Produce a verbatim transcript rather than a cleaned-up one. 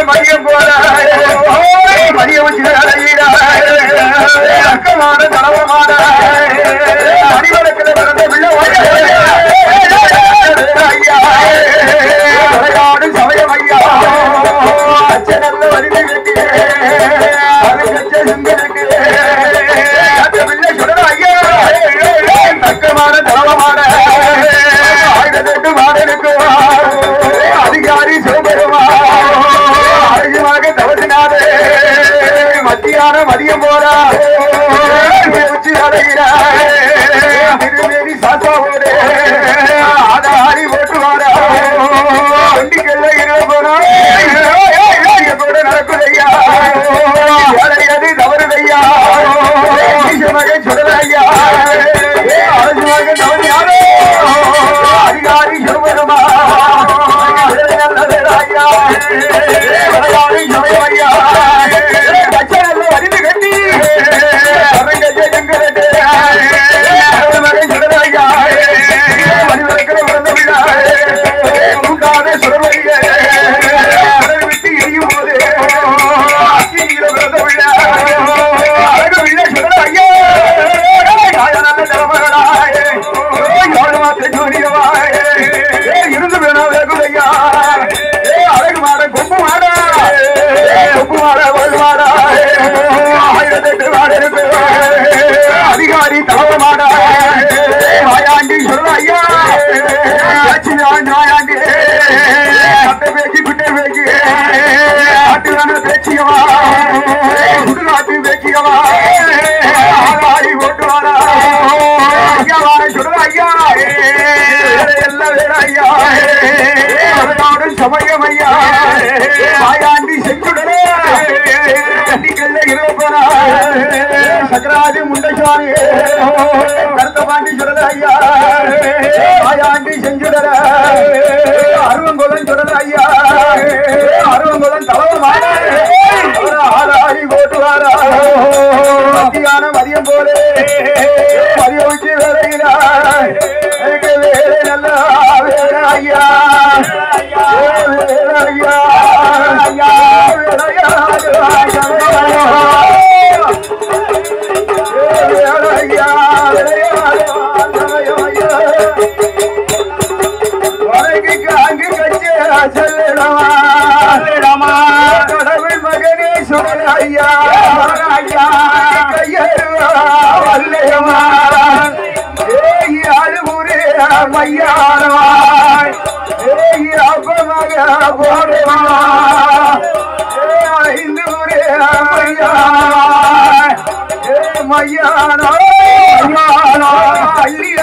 மதியம் போல மதிய வச்சு அக்கமான தளவமான அறிவழக்கில் பிறந்த பிள்ளை ஐயா விளையாடு சமயம் ஐயா அச்ச நல்ல வலிமை கட்டி அது கச்ச சிங்கனுக்கு அந்த பிள்ளை சொல்ற ஐயா தக்கமான தளவமான ஆயிரத்தெட்டு மாடனுக்கு அதிகாரி சிவபெருமா அதிகமாக தவசினாதே மத்தியான மதியம் போல உச்சி அடைகிறார் திருமேனி சாத்தாவோடு ஆதாரி ஓட்டுவாரா வண்டிக்கல்ல இருக்க போனா கூட நடக்குதையா ஏழையது தவறுதையா மகன் சுடலையா அரசுமாக தவறியாரோ அதிகாரி சிவபெருமா நல்லதையா விளையாடி சமயமையா கச்சனல்ல வரிந்து கட்டி அரங்கஜ எங்கரட்டு மகன் சுடலையா மனிதர்களை பிறந்த விழா மூக்காத சுடலையே விட்டு எரியும் போது அக்கினியில பிறந்த விழா அழகு விழா சுடலையா நல்ல தலைமகளாய் யாரு மாற்ற ஜோதியவாய் இருந்து வேணா வேகுதையா அழகு மாட கொம்பு மாட கொம்பு மாட ஒரு மாட ஆயிரத்தெட்டு மாட இருக்கு அதிகாரி தலவ மாட வாயாண்டி சொல்ல ஐயா வாயாண்டி அட்டை பேச்சு குட்டை பேச்சு ஆட்டுவான பேச்சியவா சுடுகாட்டு பேச்சியவா ஆகாரி ஓட்டுவாரா ஐயாவான சொல்ல ஐயா எல்லாம் வேற ஐயா அவனோடும் சமயம் ஐயா வாயாண்டி செஞ்சுடனே கண்ணிக்கல்ல இருப்பனா சக்கராதி முண்டசாமி கருத்த பாண்டி சொல்லல ஐயா வாயாண்டி செஞ்சுடற அருவங்குளம் சொல்லல ஐயா அருவங்குளம் தலவமான ஆறாடி ஓட்டுவாரா மத்தியான மதியம் போலே மதியம் வச்சு வேலையிலா வேலை நல்லா வேலை ஐயா வேலை ஐயா ஐயா கடவுள் மகனே சுடல் ஐயா ஐயா வல்லையமா ஆளுமுறை மையானவாய் அப்பமாக போடுவா ஐந்து முறை மையானோ மையானோ அள்ளி